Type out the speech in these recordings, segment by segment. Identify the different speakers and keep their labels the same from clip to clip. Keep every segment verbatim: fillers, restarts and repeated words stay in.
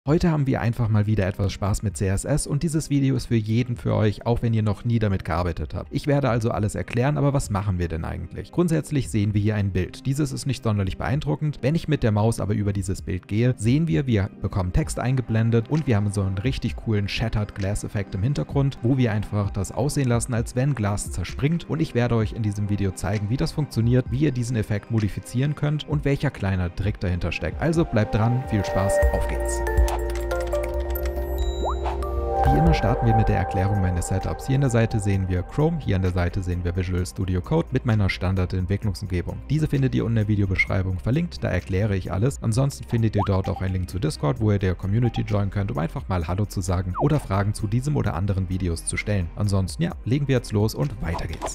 Speaker 1: Heute haben wir einfach mal wieder etwas Spaß mit C S S und dieses Video ist für jeden für euch, auch wenn ihr noch nie damit gearbeitet habt. Ich werde also alles erklären, aber was machen wir denn eigentlich? Grundsätzlich sehen wir hier ein Bild. Dieses ist nicht sonderlich beeindruckend. Wenn ich mit der Maus aber über dieses Bild gehe, sehen wir, wir bekommen Text eingeblendet und wir haben so einen richtig coolen Shattered Glass Effekt im Hintergrund, wo wir einfach das aussehen lassen, als wenn Glas zerspringt, und ich werde euch in diesem Video zeigen, wie das funktioniert, wie ihr diesen Effekt modifizieren könnt und welcher kleiner Trick dahinter steckt. Also bleibt dran, viel Spaß, auf geht's! Wie immer starten wir mit der Erklärung meines Setups. Hier an der Seite sehen wir Chrome, hier an der Seite sehen wir Visual Studio Code mit meiner Standard-Entwicklungsumgebung. Diese findet ihr unten in der Videobeschreibung verlinkt, da erkläre ich alles. Ansonsten findet ihr dort auch einen Link zu Discord, wo ihr der Community joinen könnt, um einfach mal Hallo zu sagen oder Fragen zu diesem oder anderen Videos zu stellen. Ansonsten ja, legen wir jetzt los und weiter geht's.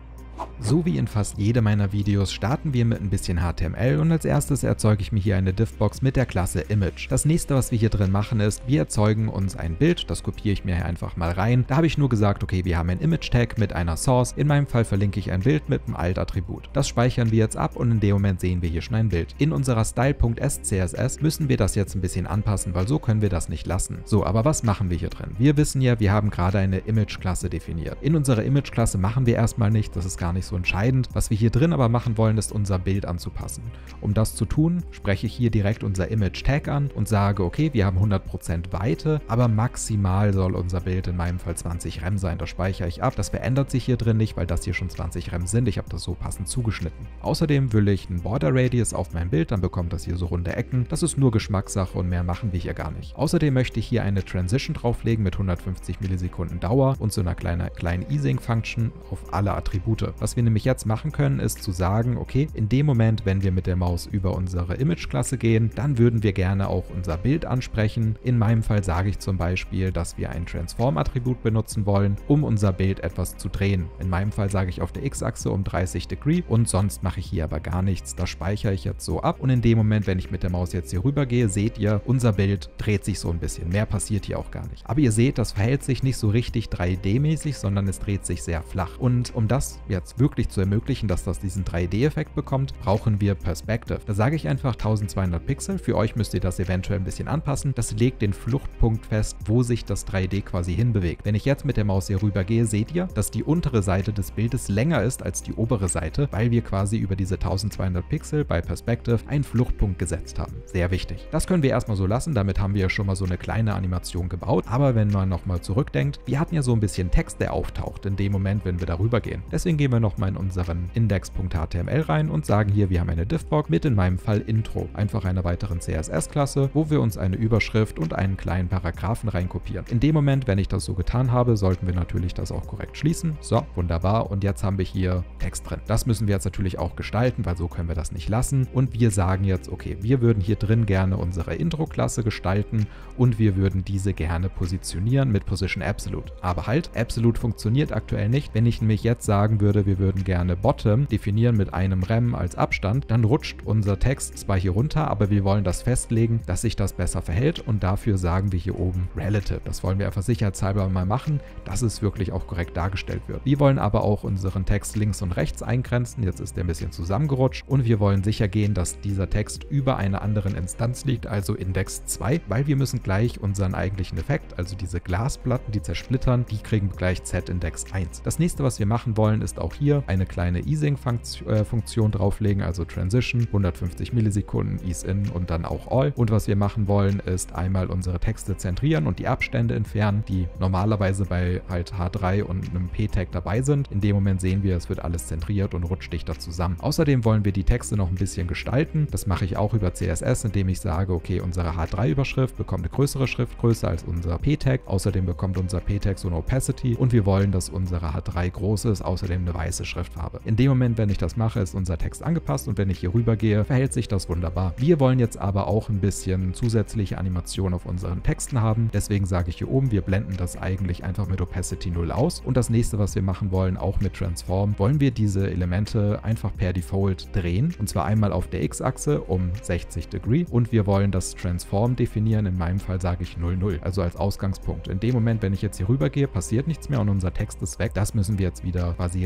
Speaker 1: So wie in fast jedem meiner Videos starten wir mit ein bisschen H T M L und als erstes erzeuge ich mir hier eine Div-Box mit der Klasse Image. Das nächste, was wir hier drin machen, ist, wir erzeugen uns ein Bild, das kopiere ich mir hier einfach mal rein. Da habe ich nur gesagt, okay, wir haben ein Image-Tag mit einer Source. In meinem Fall verlinke ich ein Bild mit einem Alt-Attribut. Das speichern wir jetzt ab und in dem Moment sehen wir hier schon ein Bild. In unserer Style.s-C S S müssen wir das jetzt ein bisschen anpassen, weil so können wir das nicht lassen. So, aber was machen wir hier drin? Wir wissen ja, wir haben gerade eine Image-Klasse definiert. In unserer Image-Klasse machen wir erstmal nichts, das ist gar nicht so entscheidend. Was wir hier drin aber machen wollen, ist unser Bild anzupassen. Um das zu tun, spreche ich hier direkt unser Image Tag an und sage, okay, wir haben hundert Prozent Weite, aber maximal soll unser Bild in meinem Fall zwanzig Rem sein. Das speichere ich ab. Das verändert sich hier drin nicht, weil das hier schon zwanzig Rem sind. Ich habe das so passend zugeschnitten. Außerdem will ich einen Border Radius auf mein Bild, dann bekommt das hier so runde Ecken. Das ist nur Geschmackssache und mehr machen wir hier gar nicht. Außerdem möchte ich hier eine Transition drauflegen mit hundertfünfzig Millisekunden Dauer und so einer kleinen, kleinen Easing-Function auf alle Attribute. Was wir nämlich jetzt machen können, ist zu sagen, okay, in dem Moment, wenn wir mit der Maus über unsere Image-Klasse gehen, dann würden wir gerne auch unser Bild ansprechen. In meinem Fall sage ich zum Beispiel, dass wir ein Transform-Attribut benutzen wollen, um unser Bild etwas zu drehen. In meinem Fall sage ich auf der X-Achse um dreißig Degree und sonst mache ich hier aber gar nichts. Das speichere ich jetzt so ab und in dem Moment, wenn ich mit der Maus jetzt hier rüber gehe, seht ihr, unser Bild dreht sich so ein bisschen. Mehr passiert hier auch gar nicht. Aber ihr seht, das verhält sich nicht so richtig drei D-mäßig, sondern es dreht sich sehr flach. Und um das jetzt wirklich zu ermöglichen, dass das diesen drei D-Effekt bekommt, brauchen wir Perspective. Da sage ich einfach eintausendzweihundert Pixel. Für euch müsst ihr das eventuell ein bisschen anpassen. Das legt den Fluchtpunkt fest, wo sich das drei D quasi hinbewegt. Wenn ich jetzt mit der Maus hier rüber gehe, seht ihr, dass die untere Seite des Bildes länger ist als die obere Seite, weil wir quasi über diese eintausendzweihundert Pixel bei Perspective einen Fluchtpunkt gesetzt haben. Sehr wichtig. Das können wir erstmal so lassen. Damit haben wir schon mal so eine kleine Animation gebaut. Aber wenn man nochmal zurückdenkt, wir hatten ja so ein bisschen Text, der auftaucht in dem Moment, wenn wir darüber gehen. Deswegen gehen wir nochmal in unseren Index.html rein und sagen hier, wir haben eine Div-Box mit in meinem Fall Intro, einfach einer weiteren C S S-Klasse, wo wir uns eine Überschrift und einen kleinen Paragraphen reinkopieren. In dem Moment, wenn ich das so getan habe, sollten wir natürlich das auch korrekt schließen. So, wunderbar, und jetzt haben wir hier Text drin. Das müssen wir jetzt natürlich auch gestalten, weil so können wir das nicht lassen und wir sagen jetzt, okay, wir würden hier drin gerne unsere Intro-Klasse gestalten und wir würden diese gerne positionieren mit Position Absolute. Aber halt, Absolute funktioniert aktuell nicht. Wenn ich nämlich jetzt sagen würde, wir würden gerne Bottom definieren mit einem Rem als Abstand, dann rutscht unser Text zwar hier runter, aber wir wollen das festlegen, dass sich das besser verhält und dafür sagen wir hier oben Relative. Das wollen wir einfach sicherheitshalber mal machen, dass es wirklich auch korrekt dargestellt wird. Wir wollen aber auch unseren Text links und rechts eingrenzen, jetzt ist der ein bisschen zusammengerutscht und wir wollen sicher gehen, dass dieser Text über einer anderen Instanz liegt, also Index zwei, weil wir müssen gleich unseren eigentlichen Effekt, also diese Glasplatten, die zersplittern, die kriegen gleich Z-Index eins. Das nächste, was wir machen wollen, ist auch hier eine kleine Easing-Funktion drauflegen, also Transition, hundertfünfzig Millisekunden, Ease in und dann auch All. Und was wir machen wollen, ist einmal unsere Texte zentrieren und die Abstände entfernen, die normalerweise bei halt H drei und einem P-Tag dabei sind. In dem Moment sehen wir, es wird alles zentriert und rutscht dichter zusammen. Außerdem wollen wir die Texte noch ein bisschen gestalten. Das mache ich auch über C S S, indem ich sage, okay, unsere H drei Überschrift bekommt eine größere Schriftgröße als unser P-Tag. Außerdem bekommt unser P-Tag so eine Opacity und wir wollen, dass unsere H drei groß ist, außerdem eine weiße Schriftfarbe. In dem Moment, wenn ich das mache, ist unser Text angepasst und wenn ich hier rüber gehe, verhält sich das wunderbar. Wir wollen jetzt aber auch ein bisschen zusätzliche Animation auf unseren Texten haben. Deswegen sage ich hier oben, wir blenden das eigentlich einfach mit Opacity null aus. Und das nächste, was wir machen wollen, auch mit Transform, wollen wir diese Elemente einfach per Default drehen. Und zwar einmal auf der X-Achse um sechzig Degree und wir wollen das Transform definieren. In meinem Fall sage ich null null, also als Ausgangspunkt. In dem Moment, wenn ich jetzt hier rüber gehe, passiert nichts mehr und unser Text ist weg. Das müssen wir jetzt wieder quasi revidieren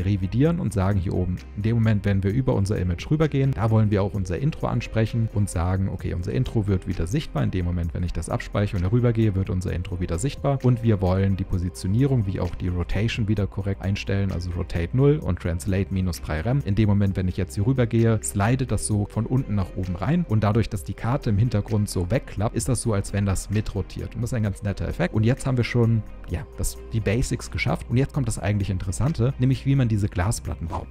Speaker 1: editieren und sagen hier oben, in dem Moment, wenn wir über unser Image rübergehen, da wollen wir auch unser Intro ansprechen und sagen, okay, unser Intro wird wieder sichtbar. In dem Moment, wenn ich das abspeichere und darüber gehe, wird unser Intro wieder sichtbar. Und wir wollen die Positionierung wie auch die Rotation wieder korrekt einstellen, also Rotate null und Translate minus drei Rem. In dem Moment, wenn ich jetzt hier rüber gehe, slidet das so von unten nach oben rein und dadurch, dass die Karte im Hintergrund so wegklappt, ist das so, als wenn das mitrotiert. Und das ist ein ganz netter Effekt. Und jetzt haben wir schon, ja, das, die Basics geschafft. Und jetzt kommt das eigentlich Interessante, nämlich wie man diese Glasplatten baut.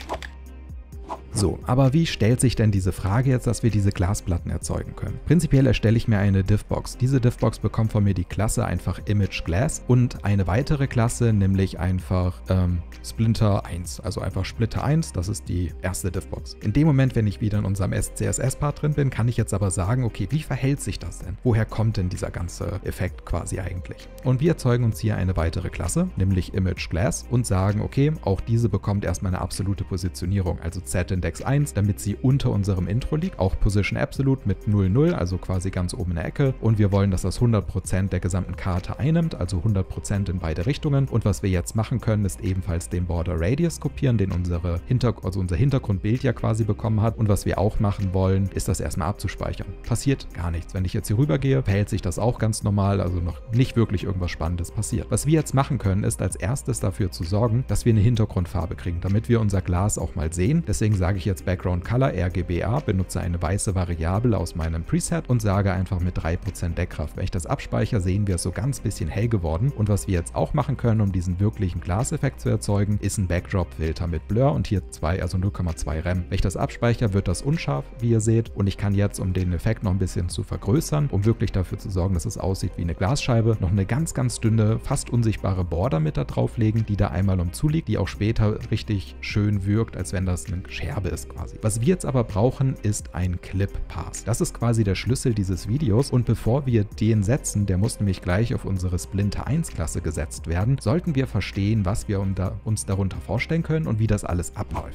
Speaker 1: So, aber wie stellt sich denn diese Frage jetzt, dass wir diese Glasplatten erzeugen können? Prinzipiell erstelle ich mir eine Diffbox. Diese Diffbox bekommt von mir die Klasse einfach Image Glass und eine weitere Klasse, nämlich einfach ähm, Splinter eins, also einfach Splitter eins, das ist die erste Diffbox. In dem Moment, wenn ich wieder in unserem C S S-Part drin bin, kann ich jetzt aber sagen, okay, wie verhält sich das denn? Woher kommt denn dieser ganze Effekt quasi eigentlich? Und wir erzeugen uns hier eine weitere Klasse, nämlich Image Glass und sagen, okay, auch diese bekommt erstmal eine absolute Positionierung, also Z-Index eins, damit sie unter unserem Intro liegt, auch Position Absolute mit null null, also quasi ganz oben in der Ecke und wir wollen, dass das hundert Prozent der gesamten Karte einnimmt, also hundert Prozent in beide Richtungen und was wir jetzt machen können, ist ebenfalls den Border Radius kopieren, den unsere Hinter also unser Hintergrundbild ja quasi bekommen hat und was wir auch machen wollen, ist das erstmal abzuspeichern. Passiert gar nichts. Wenn ich jetzt hier rüber gehe, verhält sich das auch ganz normal, also noch nicht wirklich irgendwas Spannendes passiert. Was wir jetzt machen können, ist als erstes dafür zu sorgen, dass wir eine Hintergrundfarbe kriegen, damit wir unser Glas auch mal sehen. Deswegen sage ich jetzt Background Color R G B A, benutze eine weiße Variable aus meinem Preset und sage einfach mit drei Prozent Deckkraft. Wenn ich das abspeichere, sehen wir es so ganz bisschen hell geworden und was wir jetzt auch machen können, um diesen wirklichen Glaseffekt zu erzeugen, ist ein Backdrop-Filter mit Blur und hier zwei, also null Komma zwei Rem. Wenn ich das abspeichere, wird das unscharf, wie ihr seht und ich kann jetzt, um den Effekt noch ein bisschen zu vergrößern, um wirklich dafür zu sorgen, dass es aussieht wie eine Glasscheibe, noch eine ganz, ganz dünne, fast unsichtbare Border mit da drauflegen, die da einmal umzu liegt, die auch später richtig schön wirkt, als wenn das eine Scherbe ist quasi. Was wir jetzt aber brauchen, ist ein Clip Path. Das ist quasi der Schlüssel dieses Videos und bevor wir den setzen, der muss nämlich gleich auf unsere Splinter eins Klasse gesetzt werden, sollten wir verstehen, was wir uns darunter vorstellen können und wie das alles abläuft.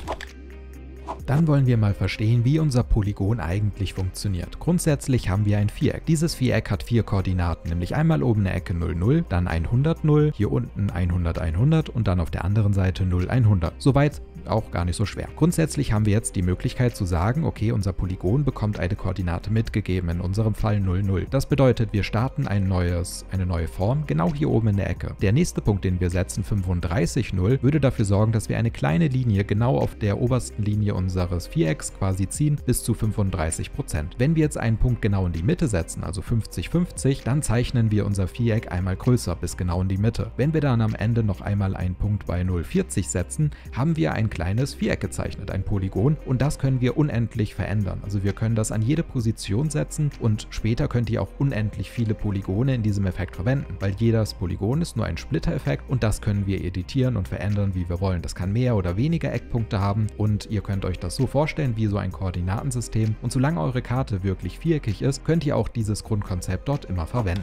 Speaker 1: Dann wollen wir mal verstehen, wie unser Polygon eigentlich funktioniert. Grundsätzlich haben wir ein Viereck. Dieses Viereck hat vier Koordinaten, nämlich einmal oben eine Ecke null null, dann hundert null, hier unten hundert hundert und dann auf der anderen Seite null hundert. Soweit auch gar nicht so schwer. Grundsätzlich haben wir jetzt die Möglichkeit zu sagen, okay, unser Polygon bekommt eine Koordinate mitgegeben, in unserem Fall null null. Das bedeutet, wir starten ein neues, eine neue Form, genau hier oben in der Ecke. Der nächste Punkt, den wir setzen, fünfunddreißig null, würde dafür sorgen, dass wir eine kleine Linie genau auf der obersten Linie unseres Vierecks quasi ziehen, bis zu fünfunddreißig Prozent. Wenn wir jetzt einen Punkt genau in die Mitte setzen, also fünfzig fünfzig, dann zeichnen wir unser Viereck einmal größer, bis genau in die Mitte. Wenn wir dann am Ende noch einmal einen Punkt bei null Komma vierzig setzen, haben wir ein kleines Viereck gezeichnet, ein Polygon, und das können wir unendlich verändern. Also wir können das an jede Position setzen und später könnt ihr auch unendlich viele Polygone in diesem Effekt verwenden, weil jedes Polygon ist nur ein Splitter-Effekt und das können wir editieren und verändern, wie wir wollen. Das kann mehr oder weniger Eckpunkte haben und ihr könnt euch das so vorstellen wie so ein Koordinatensystem und solange eure Karte wirklich viereckig ist, könnt ihr auch dieses Grundkonzept dort immer verwenden.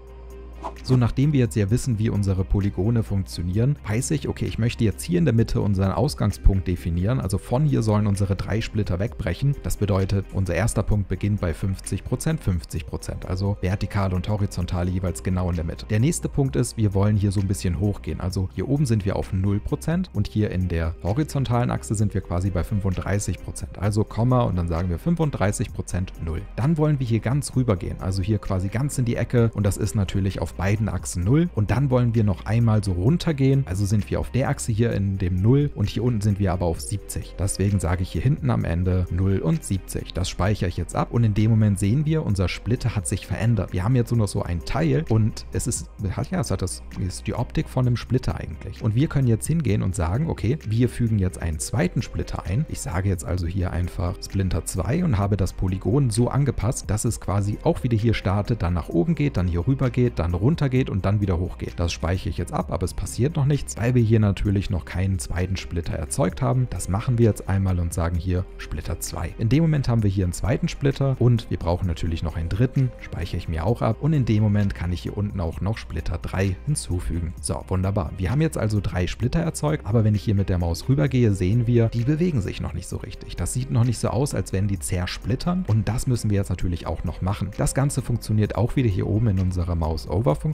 Speaker 1: So, nachdem wir jetzt ja wissen, wie unsere Polygone funktionieren, weiß ich, okay, ich möchte jetzt hier in der Mitte unseren Ausgangspunkt definieren, also von hier sollen unsere drei Splitter wegbrechen. Das bedeutet, unser erster Punkt beginnt bei fünfzig Prozent, fünfzig Prozent, also vertikal und horizontal jeweils genau in der Mitte. Der nächste Punkt ist, wir wollen hier so ein bisschen hochgehen, also hier oben sind wir auf null Prozent und hier in der horizontalen Achse sind wir quasi bei fünfunddreißig Prozent, also Komma und dann sagen wir fünfunddreißig Prozent null. Dann wollen wir hier ganz rüber gehen, also hier quasi ganz in die Ecke und das ist natürlich auf beiden Achsen null und dann wollen wir noch einmal so runtergehen, also sind wir auf der Achse hier in dem null und hier unten sind wir aber auf siebzig. Deswegen sage ich hier hinten am Ende null und siebzig. Das speichere ich jetzt ab und in dem Moment sehen wir, unser Splitter hat sich verändert. Wir haben jetzt nur noch so ein Teil und es ist, ja, es hat das, ist die Optik von einem Splitter eigentlich. Und wir können jetzt hingehen und sagen, okay, wir fügen jetzt einen zweiten Splitter ein. Ich sage jetzt also hier einfach Splinter zwei und habe das Polygon so angepasst, dass es quasi auch wieder hier startet, dann nach oben geht, dann hier rüber geht, dann runter geht und dann wieder hoch geht. Das speichere ich jetzt ab, aber es passiert noch nichts, weil wir hier natürlich noch keinen zweiten Splitter erzeugt haben. Das machen wir jetzt einmal und sagen hier Splitter zwei. In dem Moment haben wir hier einen zweiten Splitter und wir brauchen natürlich noch einen dritten, speichere ich mir auch ab und in dem Moment kann ich hier unten auch noch Splitter drei hinzufügen. So, wunderbar. Wir haben jetzt also drei Splitter erzeugt, aber wenn ich hier mit der Maus rübergehe, sehen wir, die bewegen sich noch nicht so richtig. Das sieht noch nicht so aus, als wenn die zersplittern und das müssen wir jetzt natürlich auch noch machen. Das Ganze funktioniert auch wieder hier oben in unserer Mouse-Over-Funktion.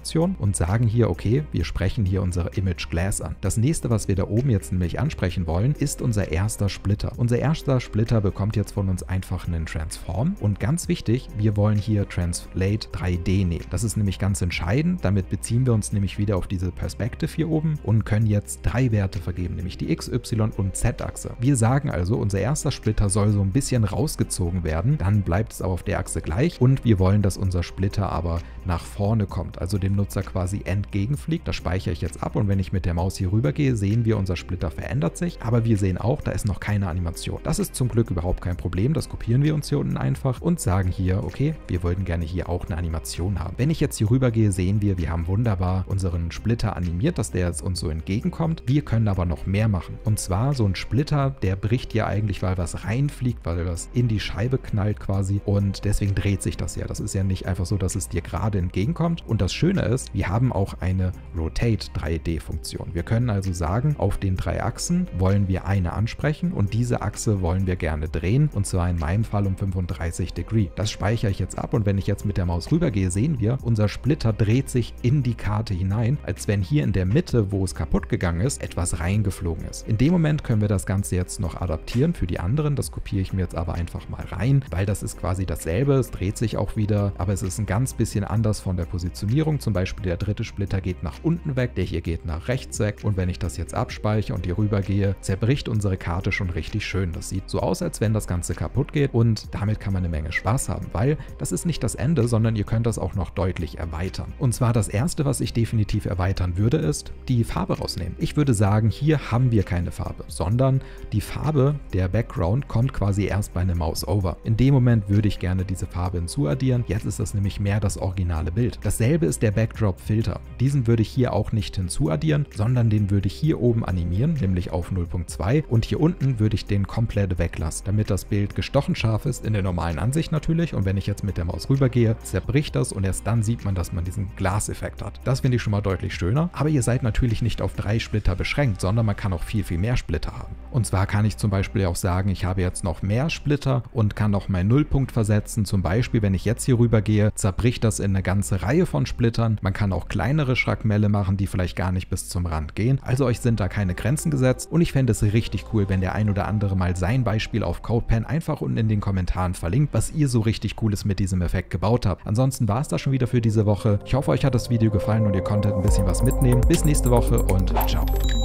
Speaker 1: Funktion und sagen hier, okay, wir sprechen hier unsere Image Glass an. Das nächste, was wir da oben jetzt nämlich ansprechen wollen, ist unser erster Splitter. Unser erster Splitter bekommt jetzt von uns einfach einen Transform und ganz wichtig, wir wollen hier Translate drei D nehmen. Das ist nämlich ganz entscheidend, damit beziehen wir uns nämlich wieder auf diese Perspective hier oben und können jetzt drei Werte vergeben, nämlich die X, Y und Z-Achse. Wir sagen also, unser erster Splitter soll so ein bisschen rausgezogen werden, dann bleibt es aber auf der Achse gleich und wir wollen, dass unser Splitter aber nach vorne kommt, also dem Nutzer quasi entgegenfliegt. Das speichere ich jetzt ab und wenn ich mit der Maus hier rüber gehe, sehen wir, unser Splitter verändert sich, aber wir sehen auch, da ist noch keine Animation. Das ist zum Glück überhaupt kein Problem, das kopieren wir uns hier unten einfach und sagen hier, okay, wir wollten gerne hier auch eine Animation haben. Wenn ich jetzt hier rüber gehe, sehen wir, wir haben wunderbar unseren Splitter animiert, dass der jetzt uns so entgegenkommt. Wir können aber noch mehr machen. Und zwar so ein Splitter, der bricht ja eigentlich, weil was reinfliegt, weil was in die Scheibe knallt quasi und deswegen dreht sich das ja. Das ist ja nicht einfach so, dass es dir gerade entgegenkommt. Und das Schöne ist, wir haben auch eine Rotate drei D Funktion. Wir können also sagen, auf den drei Achsen wollen wir eine ansprechen und diese Achse wollen wir gerne drehen und zwar in meinem Fall um fünfunddreißig Degree. Das speichere ich jetzt ab und wenn ich jetzt mit der Maus rübergehe, sehen wir, unser Splitter dreht sich in die Karte hinein, als wenn hier in der Mitte, wo es kaputt gegangen ist, etwas reingeflogen ist. In dem Moment können wir das Ganze jetzt noch adaptieren für die anderen. Das kopiere ich mir jetzt aber einfach mal rein, weil das ist quasi dasselbe. Es dreht sich auch wieder, aber es ist ein ganz bisschen anders von der Positionierung. Zum Beispiel der dritte Splitter geht nach unten weg, der hier geht nach rechts weg und wenn ich das jetzt abspeichere und hier rüber gehe, zerbricht unsere Karte schon richtig schön. Das sieht so aus, als wenn das Ganze kaputt geht und damit kann man eine Menge Spaß haben, weil das ist nicht das Ende, sondern ihr könnt das auch noch deutlich erweitern. Und zwar das erste, was ich definitiv erweitern würde, ist die Farbe rausnehmen. Ich würde sagen, hier haben wir keine Farbe, sondern die Farbe der Background kommt quasi erst bei einem Mouse-Over. In dem Moment würde ich gerne diese Farbe hinzuaddieren. Jetzt ist das nämlich mehr das originale Bild. Dasselbe ist der Backdrop-Filter. Diesen würde ich hier auch nicht hinzuaddieren, sondern den würde ich hier oben animieren, nämlich auf null Punkt zwei und hier unten würde ich den komplett weglassen, damit das Bild gestochen scharf ist, in der normalen Ansicht natürlich und wenn ich jetzt mit der Maus rübergehe, zerbricht das und erst dann sieht man, dass man diesen Glaseffekt hat. Das finde ich schon mal deutlich schöner, aber ihr seid natürlich nicht auf drei Splitter beschränkt, sondern man kann auch viel, viel mehr Splitter haben. Und zwar kann ich zum Beispiel auch sagen, ich habe jetzt noch mehr Splitter und kann noch meinen Nullpunkt versetzen. Zum Beispiel, wenn ich jetzt hier rüber gehe, zerbricht das in eine ganze Reihe von Splittern. Man kann auch kleinere Schrapnelle machen, die vielleicht gar nicht bis zum Rand gehen. Also euch sind da keine Grenzen gesetzt und ich fände es richtig cool, wenn der ein oder andere mal sein Beispiel auf CodePen einfach unten in den Kommentaren verlinkt, was ihr so richtig Cooles mit diesem Effekt gebaut habt. Ansonsten war es das schon wieder für diese Woche. Ich hoffe, euch hat das Video gefallen und ihr konntet ein bisschen was mitnehmen. Bis nächste Woche und ciao.